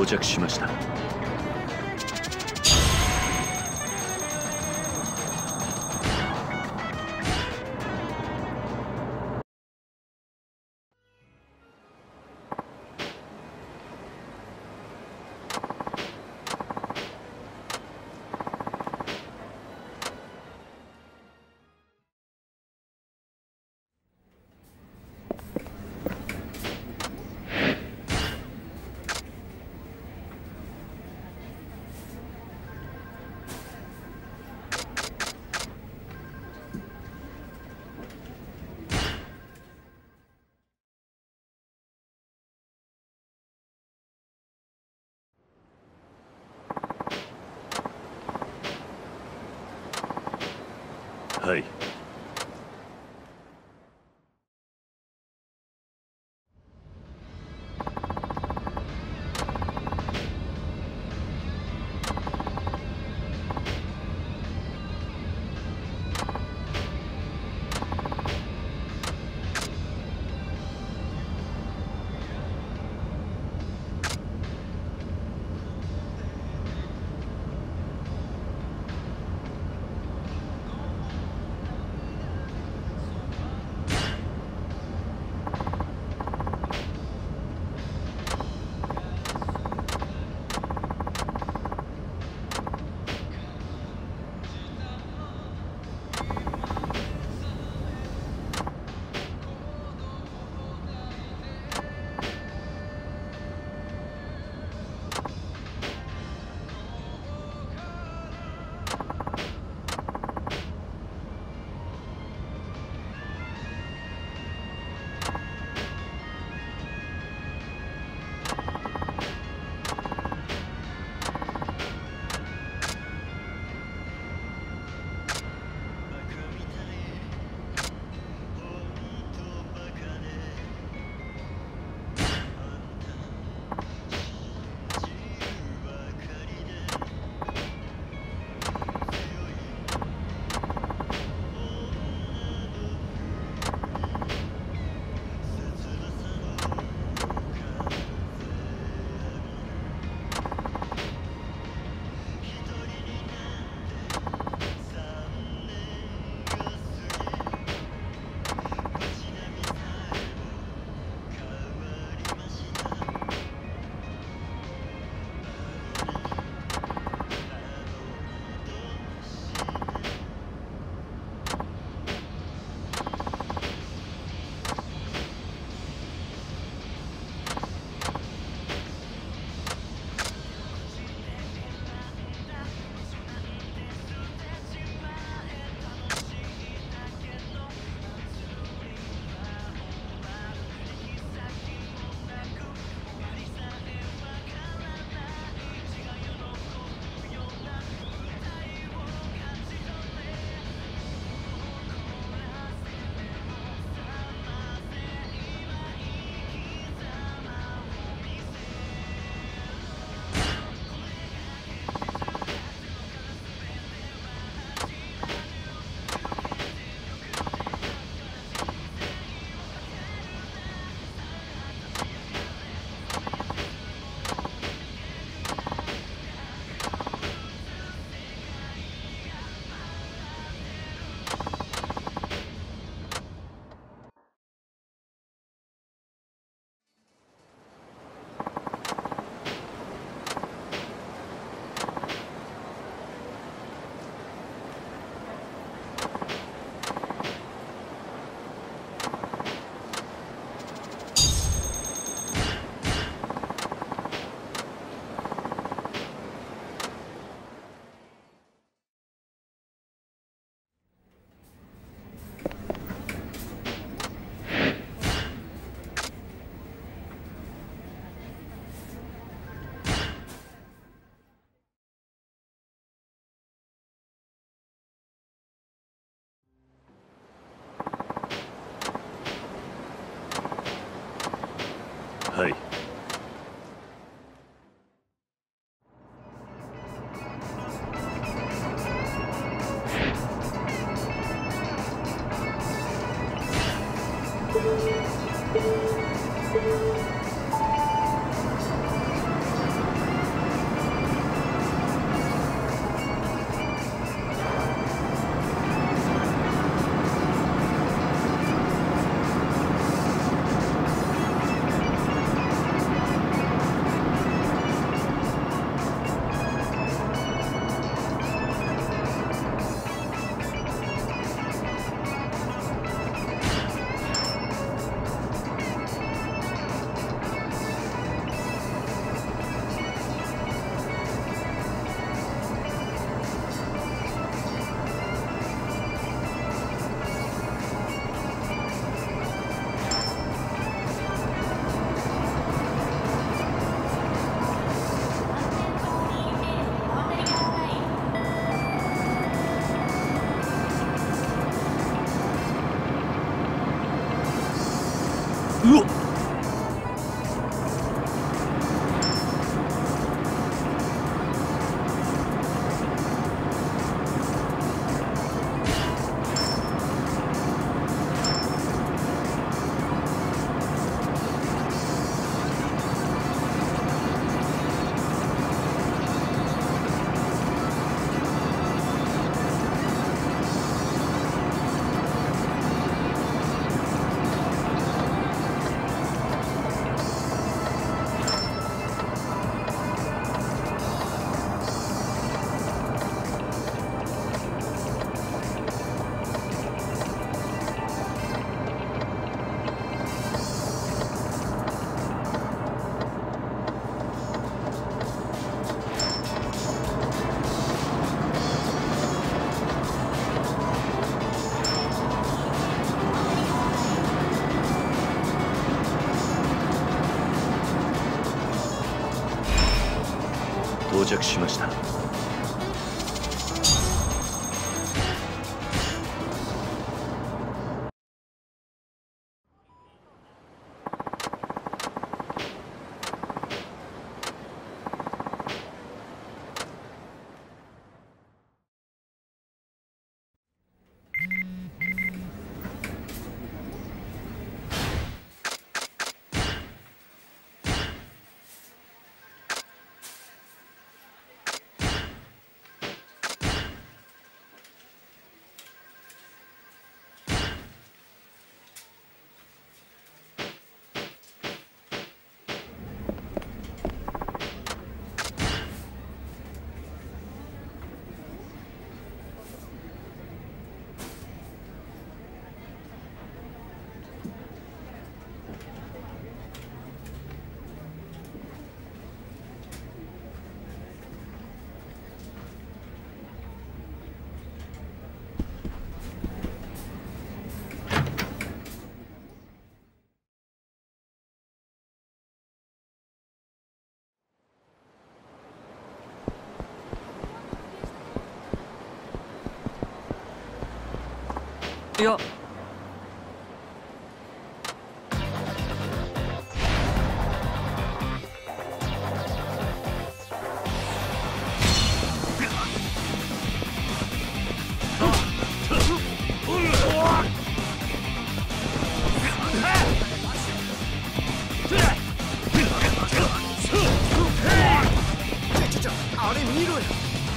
到着しました。はい。 到着しました。 いや、 あれ見ろよ。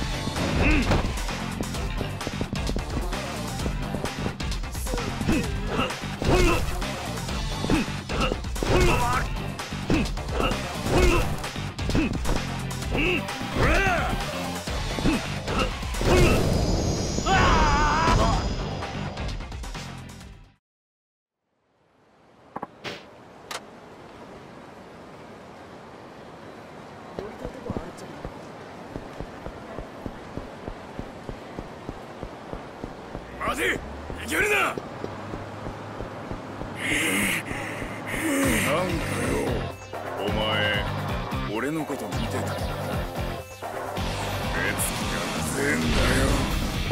待て、いけるな。なんかよ、お前俺のこと見てたよな。目つきがうぜえんだよ。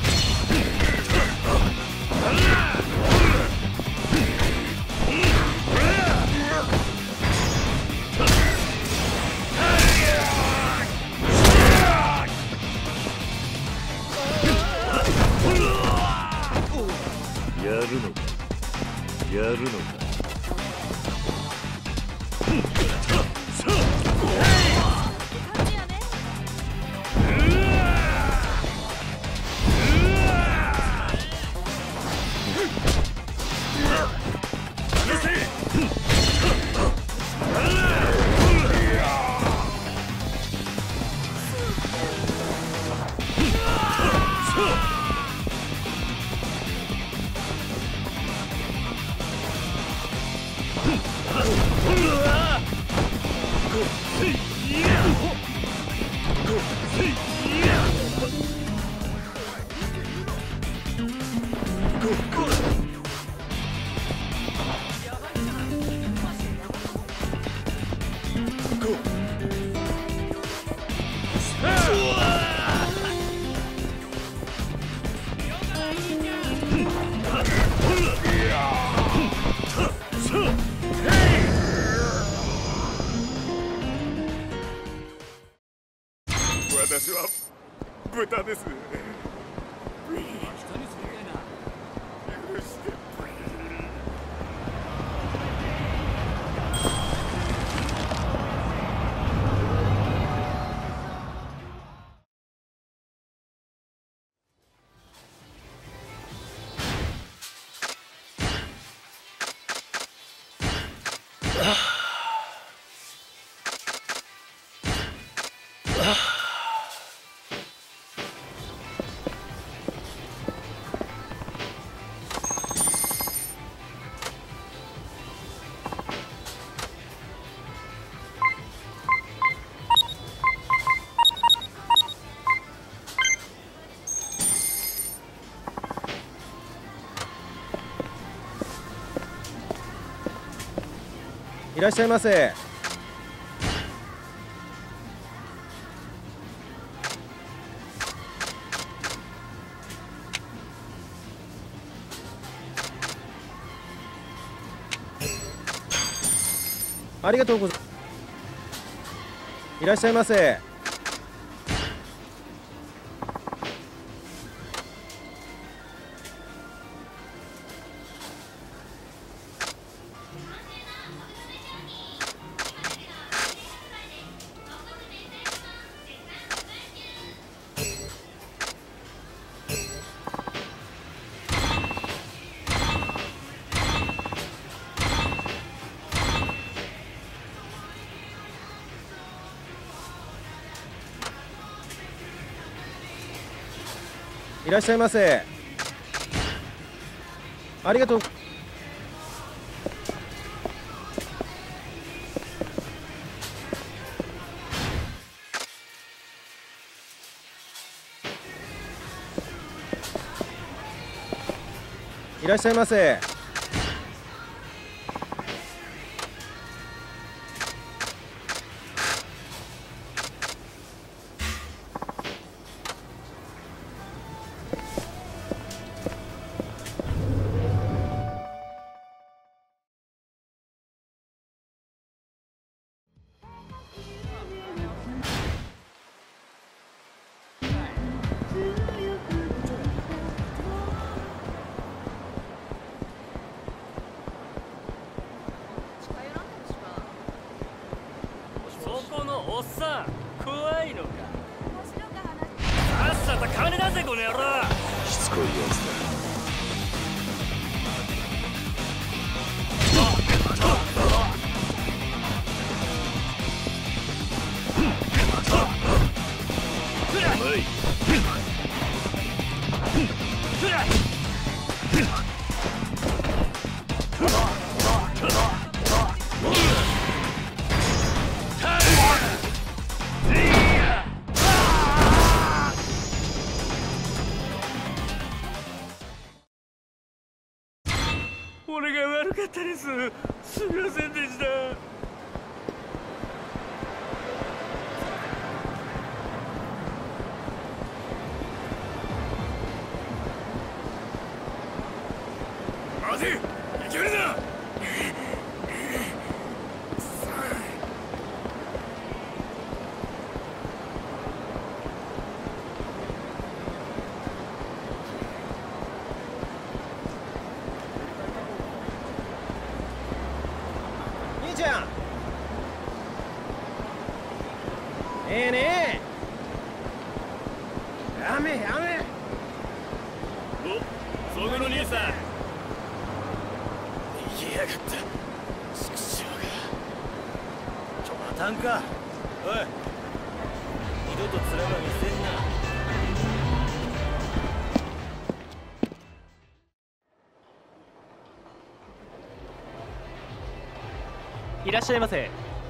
やるのか、やるのか。 私は豚です。許して。 いらっしゃいませ。 ありがとうございます。いらっしゃいませ。いらっしゃいませ。ありがとう。いらっしゃいませ。 おっさん、怖いのか。さっさと金出せ、この野郎。 しつこいやつだ。 俺が悪かったです。すみませんでした。 待て、いけるな。 兄ちゃん。ねえねえ。やめやめ。 お、そこの兄さん。 逃げやがった。畜生が。 待たんか。おい。二度と面は見せんな。いらっしゃいませ。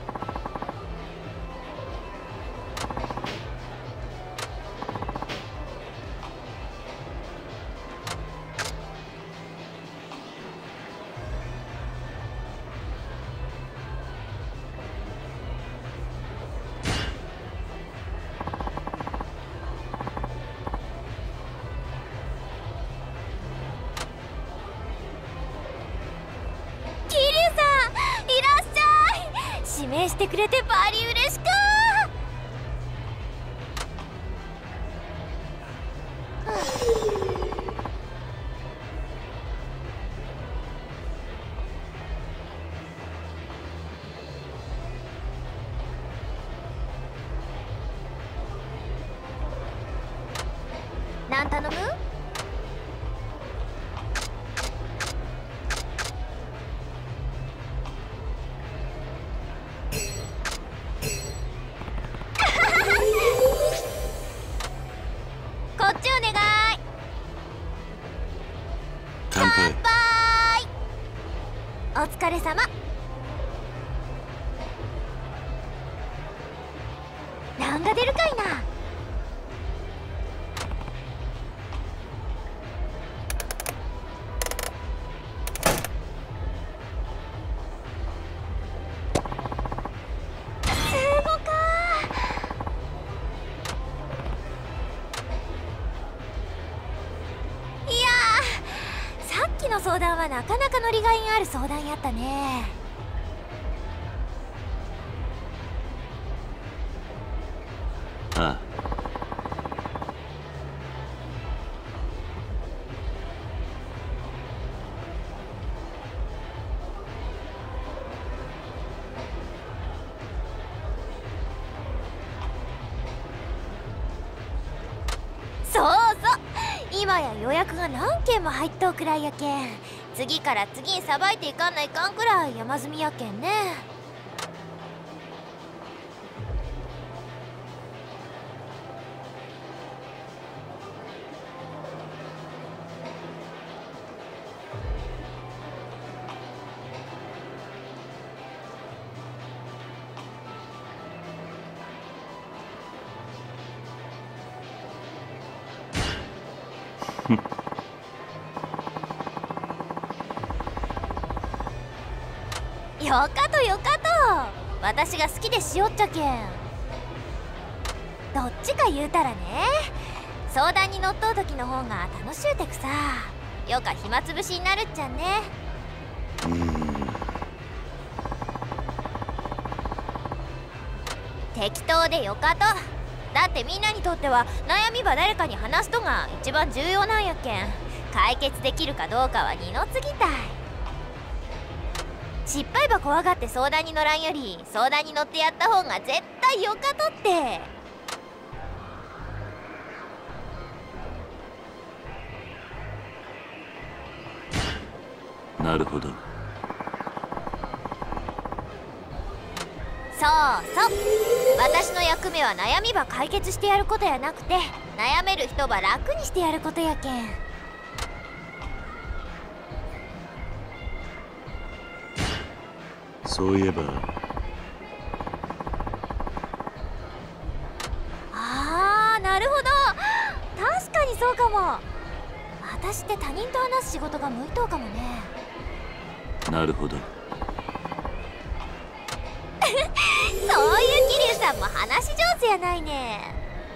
指名してくれてバリ嬉しかなん頼む？こっちお願い。乾杯。お疲れ様。なんが出るかいな。相談はなかなか乗りがいがある相談やったね。 ああ。 そうそう、今や予約が何件も入っとうくらいやけん、次から次にさばいていかんないかんくらい山積みやけんね。よかとよかと、私が好きでしよっちゃけん。どっちか言うたらね、相談に乗っとう時の方が楽しゅうてくさ、よか暇つぶしになるっちゃね。適当でよかと。だってみんなにとっては悩みば誰かに話すとが一番重要なんやけん、解決できるかどうかは二の次たい。失敗ば怖がって相談に乗らんより、相談に乗ってやった方が絶対よかとって。 なるほど。 そうそう、私の役目は悩みば解決してやることやなくて、悩める人ば楽にしてやることやけん。 そういえば、 あー、なるほど、確かにそうかも。私って他人と話す仕事が向いとうかもね。 なるほど。 そういう桐生さんも話上手やないね。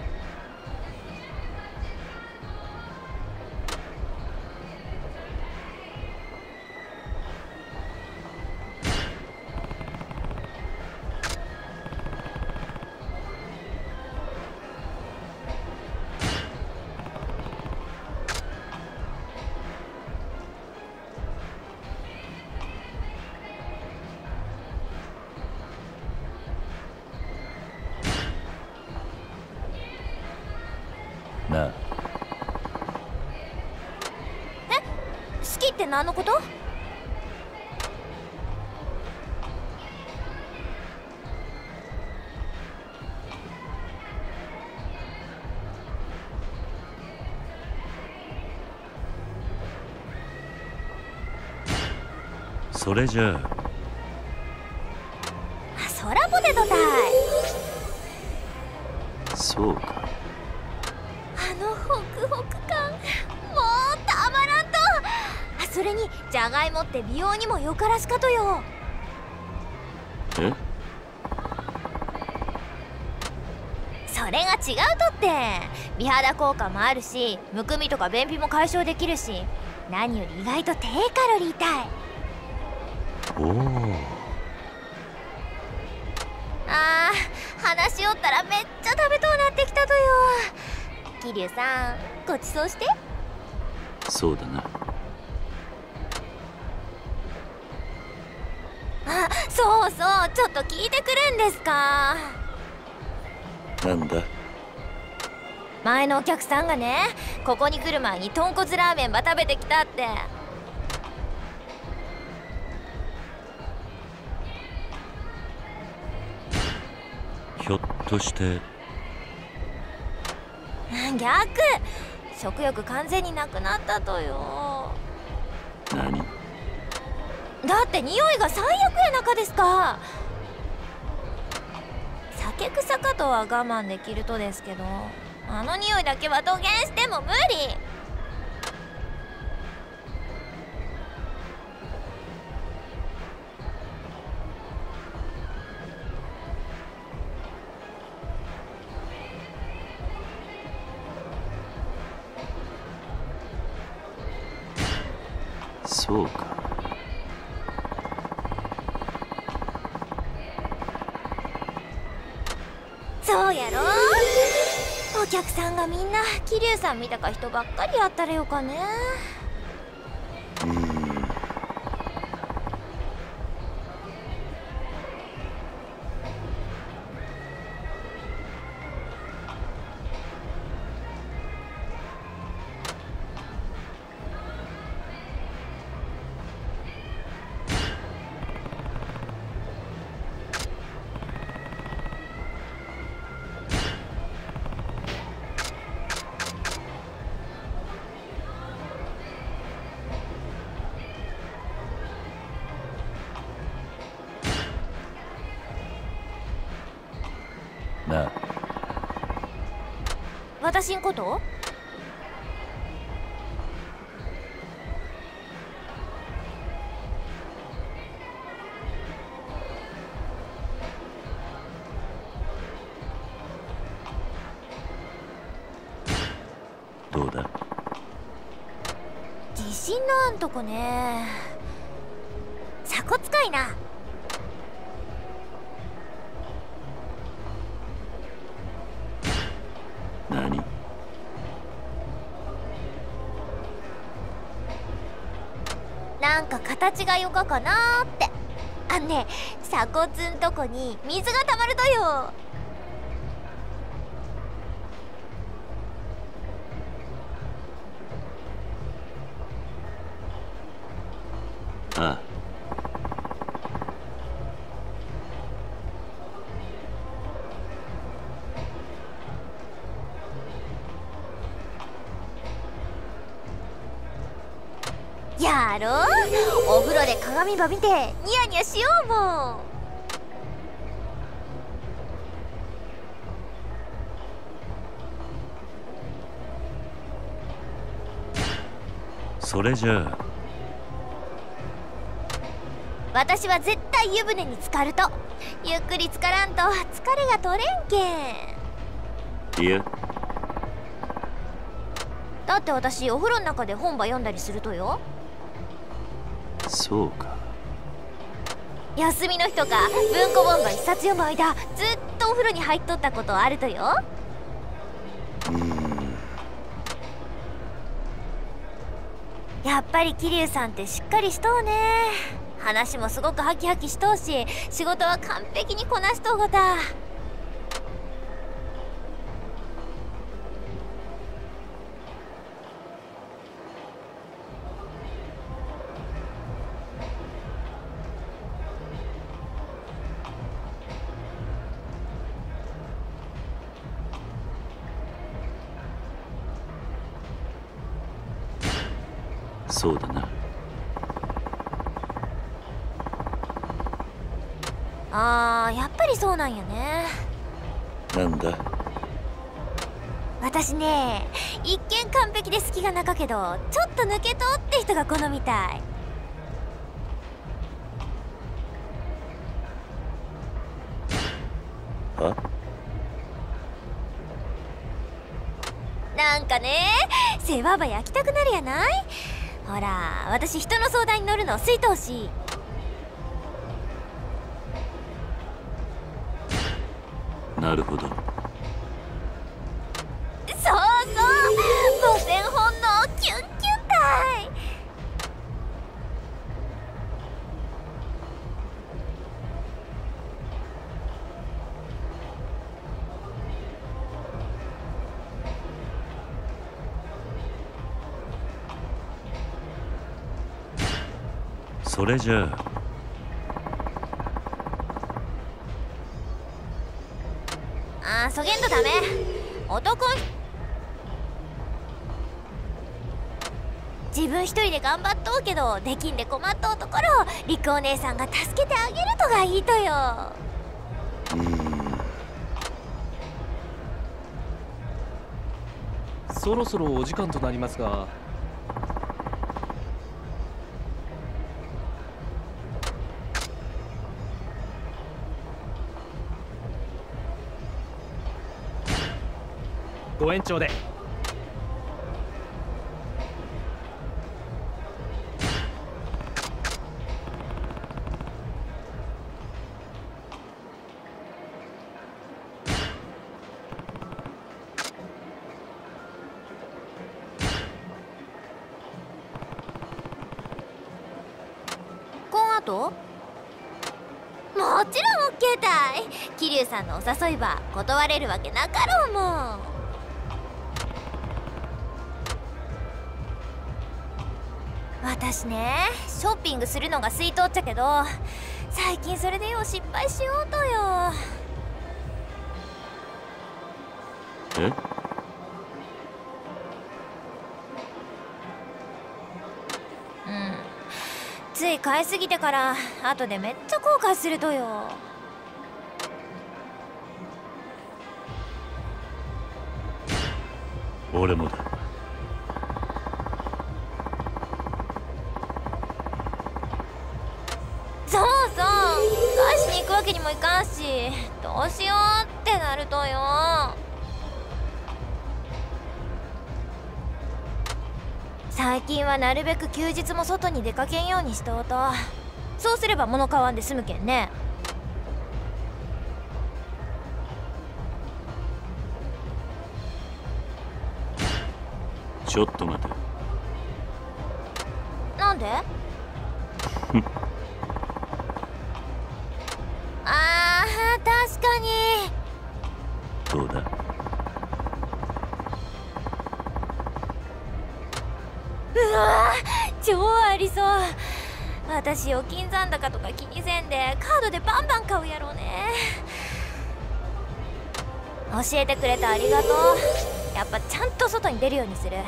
なあ。 好きって何のこと？ それじゃあ、 空ポテトたい。 そうか。 ホクホク感、もうたまらんと。それにじゃがいもって美容にもよからしかとよ。 え？ それが違うとって。美肌効果もあるし、むくみとか便秘も解消できるし、何より意外と低カロリーたい。 おお。 あー、話しよったらめっちゃ食べとうなってきたとよ。桐生さん、ごちそうして。 そうだな。 あ、そうそう、ちょっと聞いてくれんですか。 なんだ。 前のお客さんがね、ここに来る前に豚骨ラーメンば食べてきたって。 ひょっとして逆、食欲完全になくなったとよ。 何？ だって匂いが最悪やなかですか。酒臭かとは我慢できるとですけど、あの匂いだけはどげんしても無理。 そうか。 そうやろ。 客さんがみんな桐生さん見たか人ばっかりやったらよかね。 なあ、 私んこと？ どうだ？ 自信のあんとこね。鎖骨かいな。 何？ なんか形がよかかなーって。あんね、鎖骨んとこに水がたまるとよ。 ああ。 やろう。お風呂で鏡ば見てニヤニヤしようもん。 それじゃあ私は絶対湯船に浸かると。ゆっくり浸からんと疲れが取れんけん。 いや、 だって私お風呂の中で本ば読んだりするとよ。 そうか。 休みの日とか文庫本ば一冊読む間ずっとお風呂に入っとったことあるとよ。やっぱり桐生さんってしっかりしとうね。話もすごくハキハキしとうし、仕事は完璧にこなしとうごた。 そうだな。 やっぱりそうなんやね。 なんだ？ 私ね、一見完璧で隙がなかけどちょっと抜けとって人が好みたい。 は？ なんかね、世話ば焼きたくなるやない。ほら、私人の相談に乗るの好いとうし。 なるほど。 そうそう、母性本能キュンキュンたい。 それじゃあそげんとダメ。男自分一人で頑張っとうけどできんで困っとうところをリクお姉さんが助けてあげるとがいいとよ。 そろそろお時間となりますが。ご延長で。 と？もちろん OK たい。桐生さんのお誘いは断れるわけなかろうもん。私ね、ショッピングするのが好いとっちゃけど、最近それでよう失敗しようとよ。 え？ つい買いすぎてから後でめっちゃ後悔するとよ。 俺もだ。 そうそう、返しに行くわけにもいかんし、どうしようってなるとよ。最近はなるべく休日も外に出かけんようにしとうと。そうすれば物買わんで済むけんね。 ちょっと待て。 なんで？あー、確かに。 どうだ？ うわー、超ありそう。私預金残高とか気にせんでカードでバンバン買うやろうね。教えてくれてありがとう。やっぱちゃんと外に出るようにする。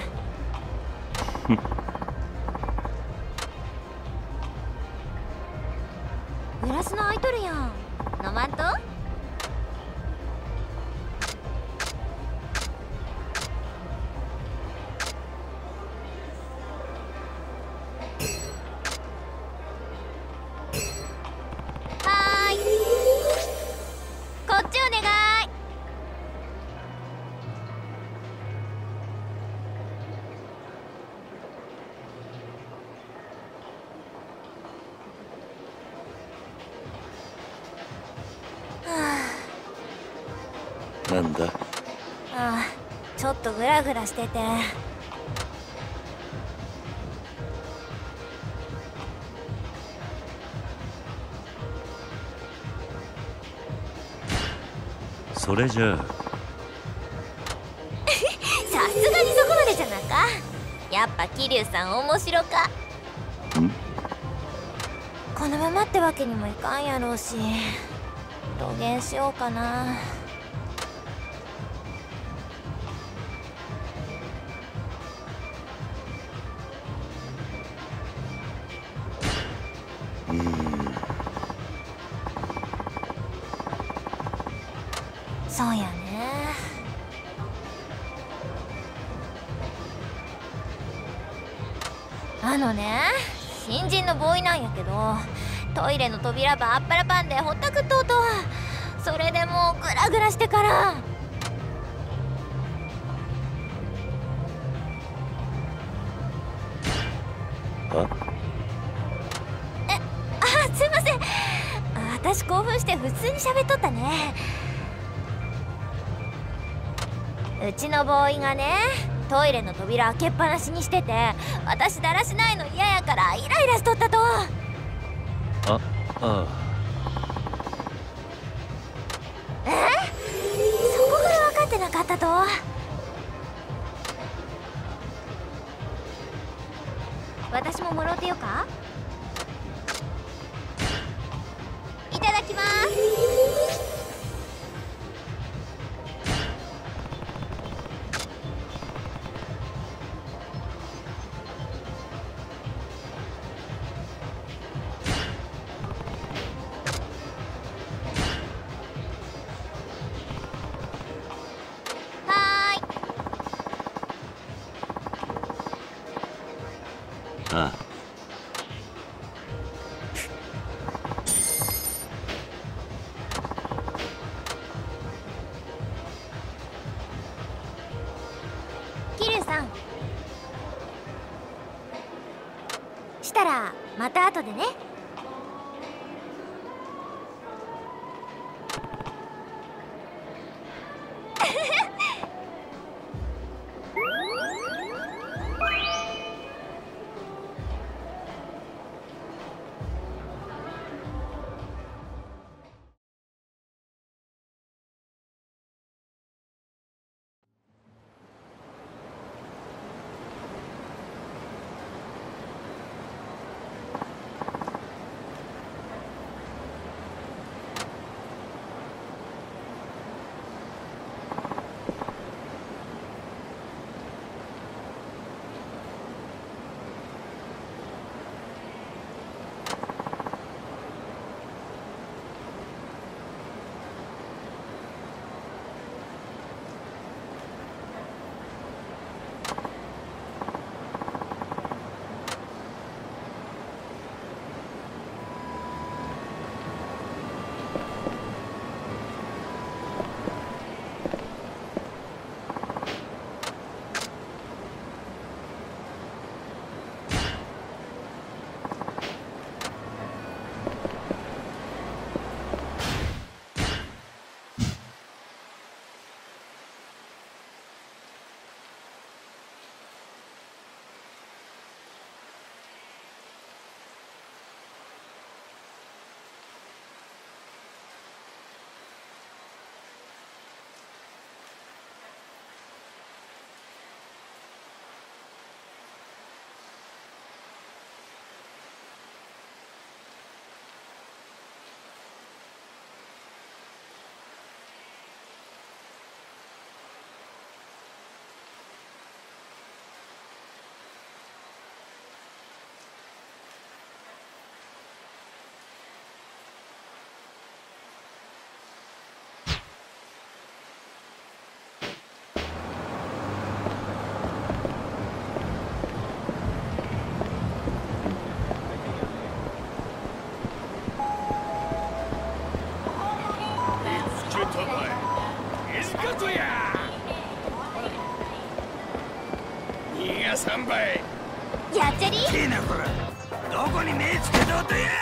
グラスの空いとるやん。飲まんと？こっちお願い。 なんだ？ ああ、ちょっとグラグラしてて。 それじゃあさすがにそこまでじゃなか。やっぱ桐生さん面白か。このままってわけにもいかんやろうし、どげんしようかな。そうやね。あのね、新人のボーイなんやけど、トイレの扉ばっぱらパンでほったくっとうと。それでもうグラグラしてから。すいません。私興奮して普通に喋っとったね。うちのボーイがね、トイレの扉開けっぱなしにしてて、私だらしないの嫌やからイライラしとったと。 ああ。 そこから分かってなかったと。私ももろうてよか。いただきます。 ああ。 桐生さん、したらまた後でね。 が3倍。 やっちゃり。 いいなこら、どこに目つけとうとや。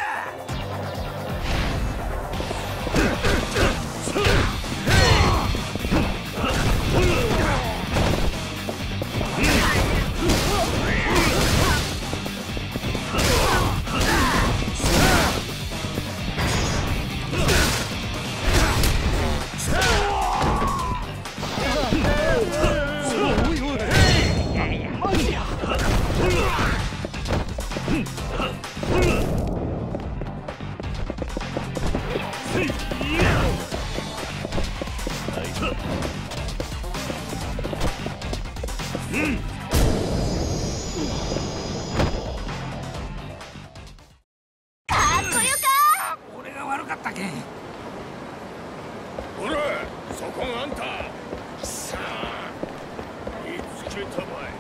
俺が悪かったけん。 ほら、そこがあんた。さあ、見つけたまえ。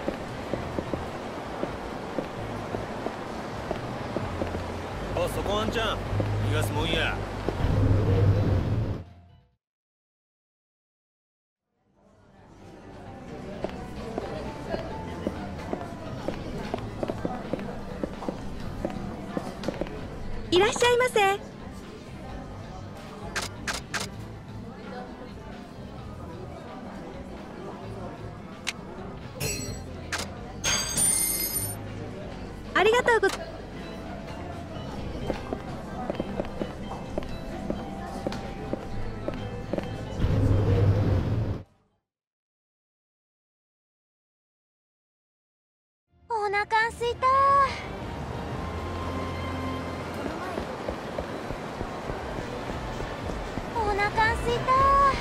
お、そこあんちゃん、逃がすもんや。 いらっしゃいませ。ありがとうございます。 お腹すいた。お腹すいた。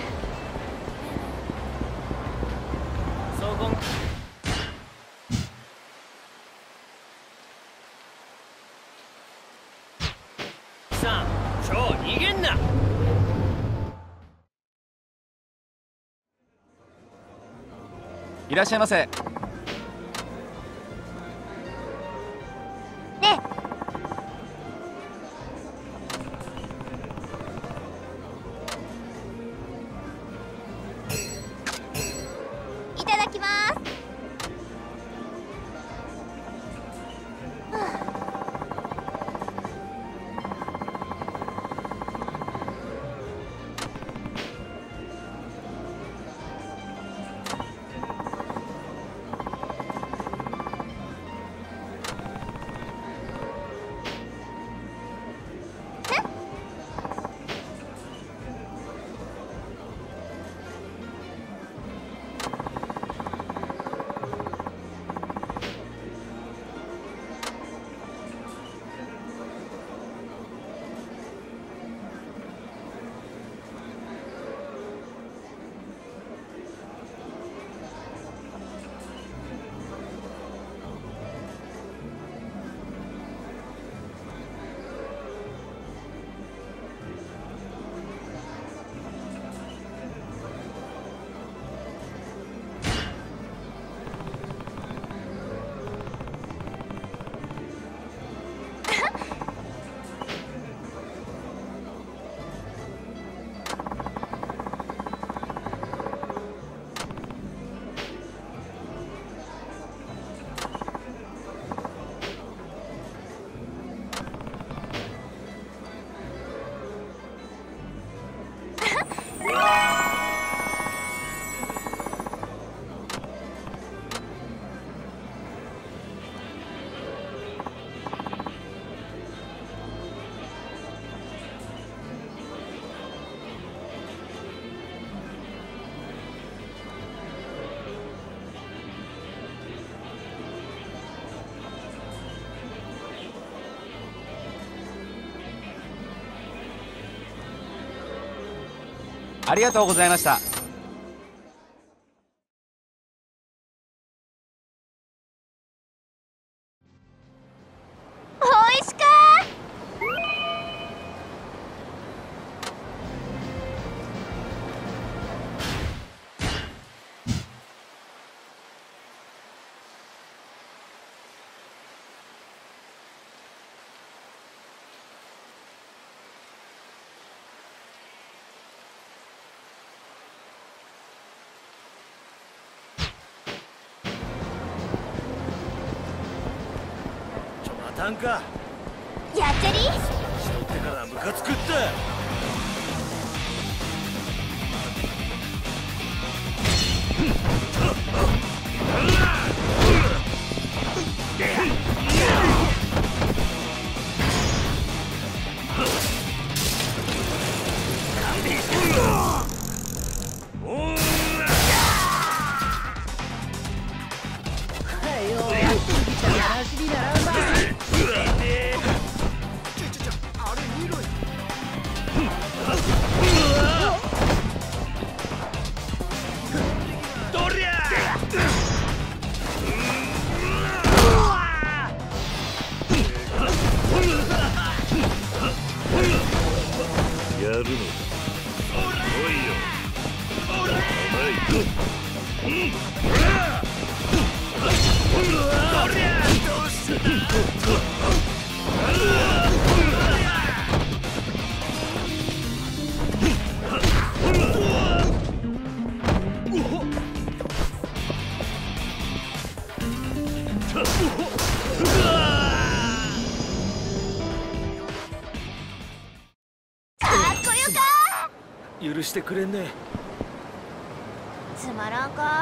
そこさあ、ちょ逃げんな。 いらっしゃいませ。 ねいただきます。 ありがとうございました。 おいしか。 タンか。 やっちゃり。 しとってからムカつくって。 やるのだ。おいよ。 許してくれんね。 つまらんか。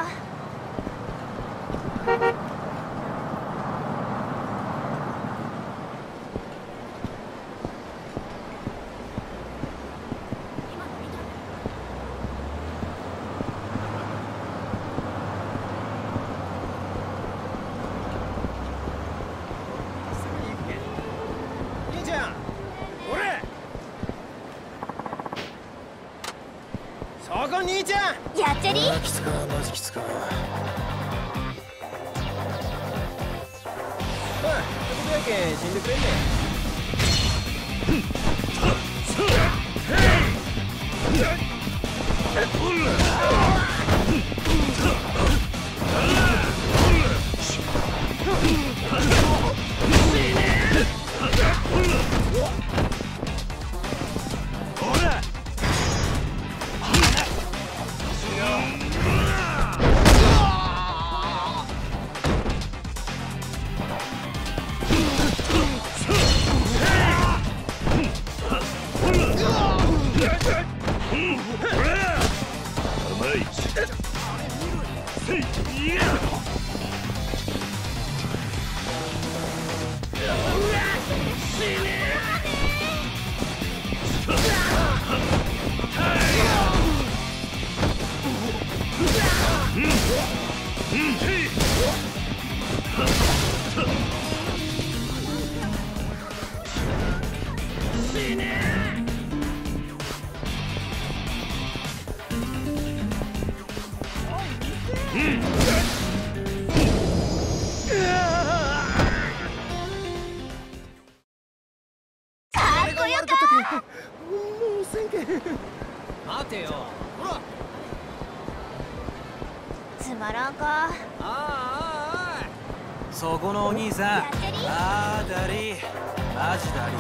兄ちゃん、俺そこ兄ちゃん。 やっちゃり。 きつか、マジきつか。 まあ、ってことやけん死んでくれんね。 待てよ。ほら。 つまらんか。 そこのお兄さん。 やっちゃり。 あーだり。マジだり。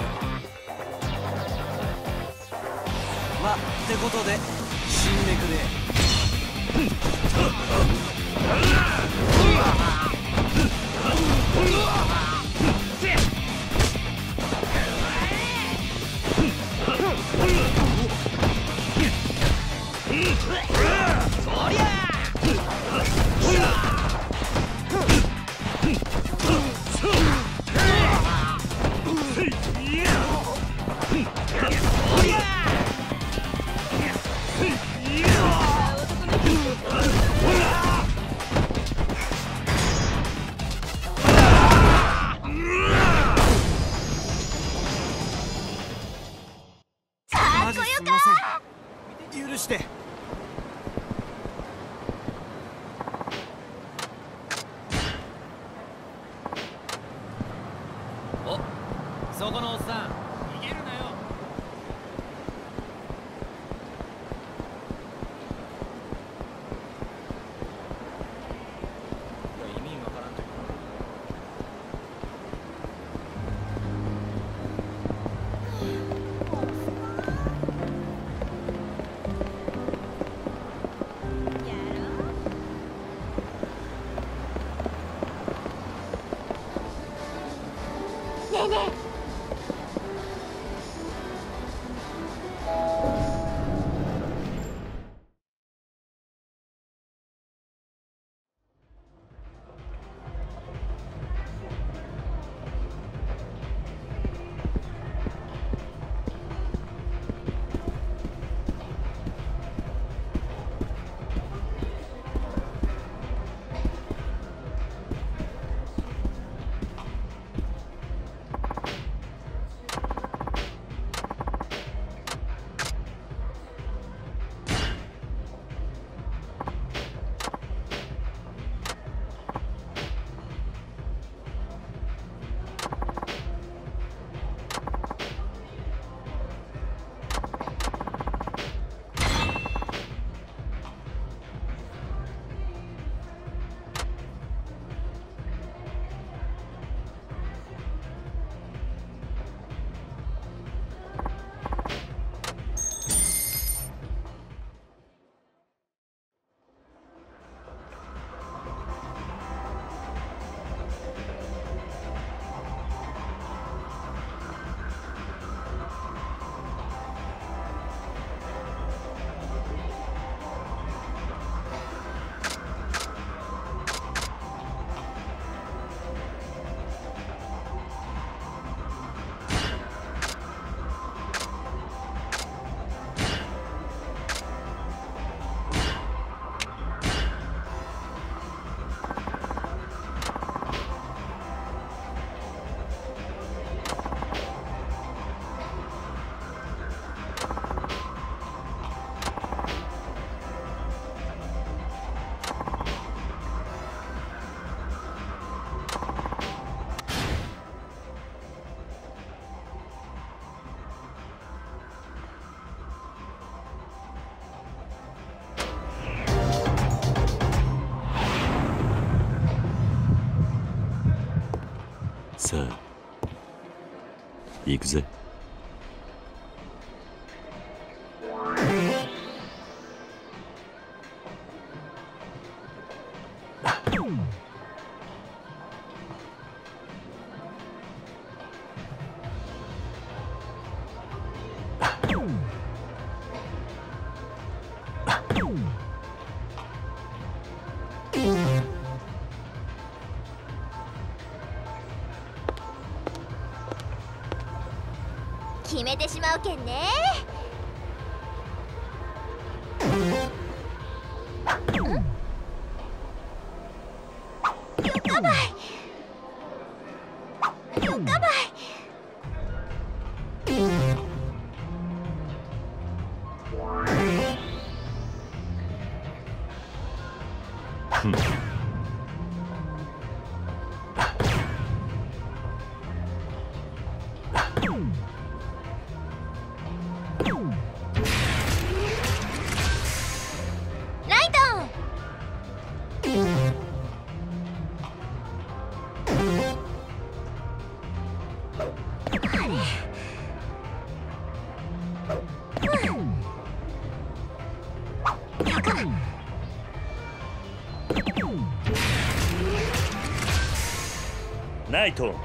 まってことで死んでくれ。 いね。 さあ行くぜ。 決めてしまうけんね。よかばいよかばい。 ナイト。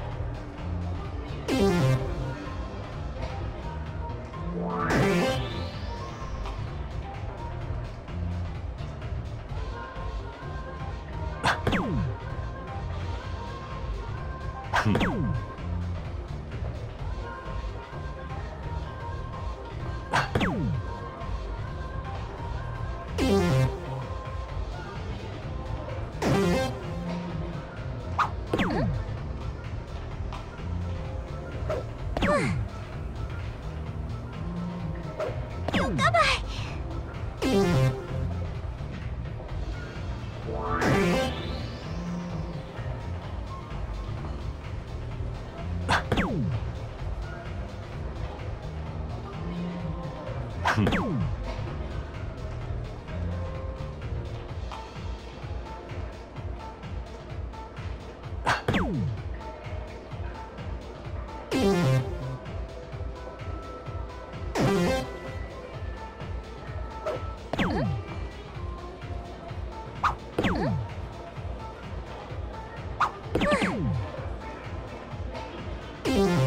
うん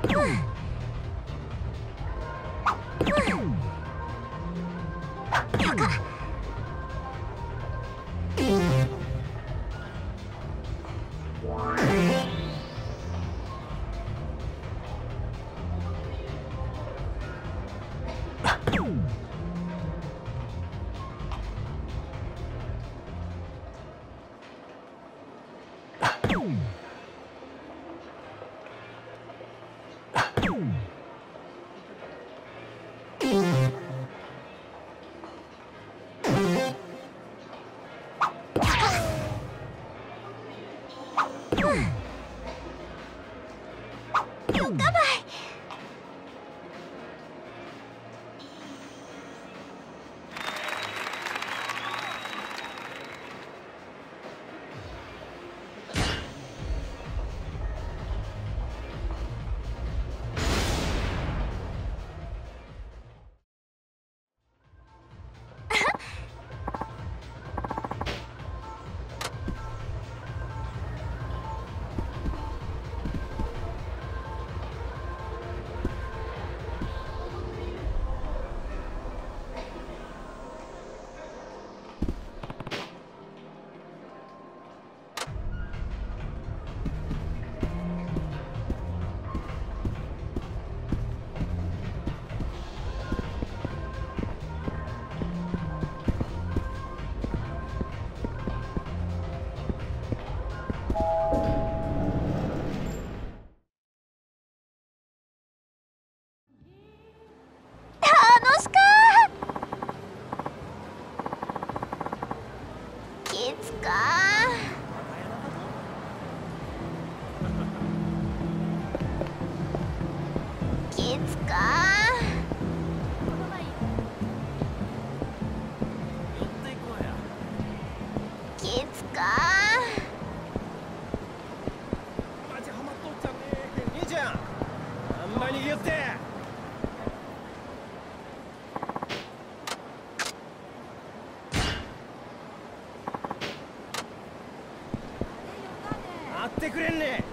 ってくれんね。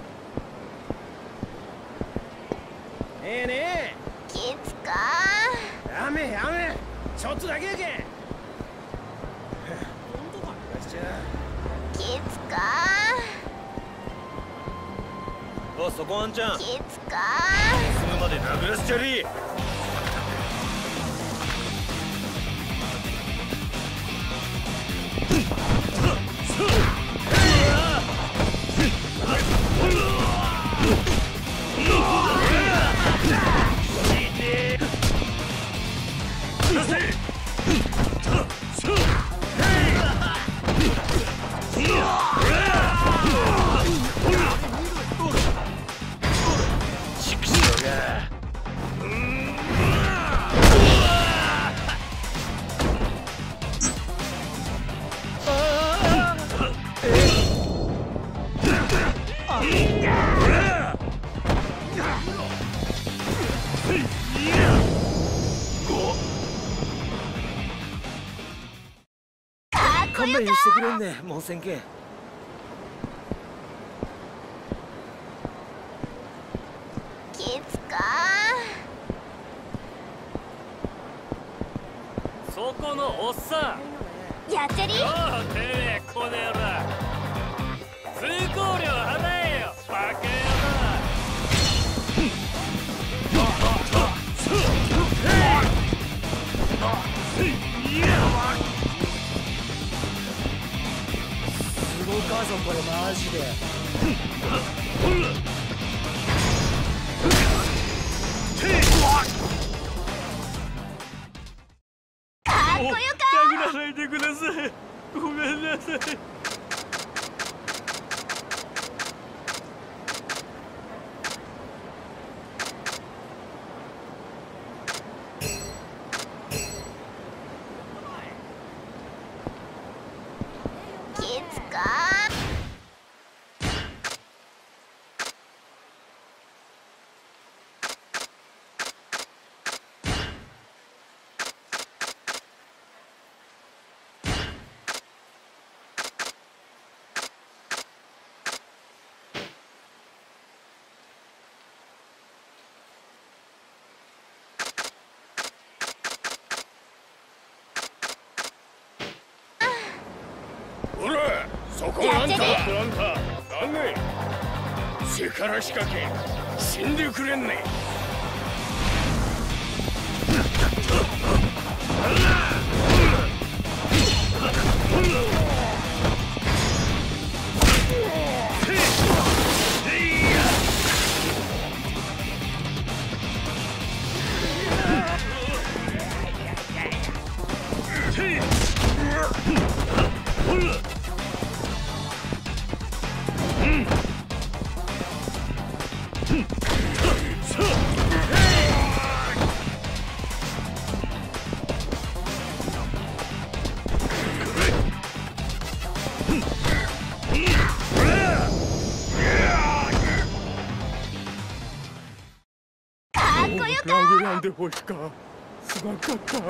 ええねきつかやめやめ、ちょっとだけやけん。よっしゃ。 きつかお、そこあんちゃん、 きつかすぐまで殴らせちゃり。 勘弁してくれんね、もうせんけん。 きつかそこのおっさん、 やっちゃり。 ようてめえこの野郎、通行料払えよバカ野郎。 すごかぞこれマジで。 かっこよか殴らないでください。ごめんなさい。 きつかほらそこあんたあんたなんね背から仕掛け死んでくれんね殴らんでほしかすまんかった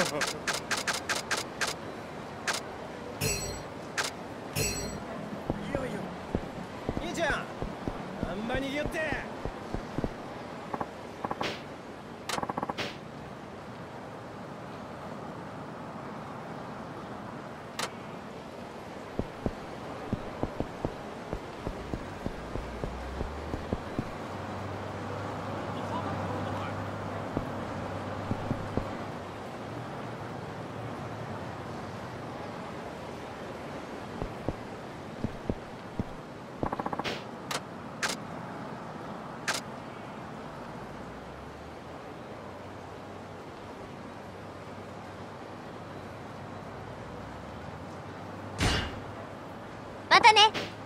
兄ちゃんあんま逃げよってまたね。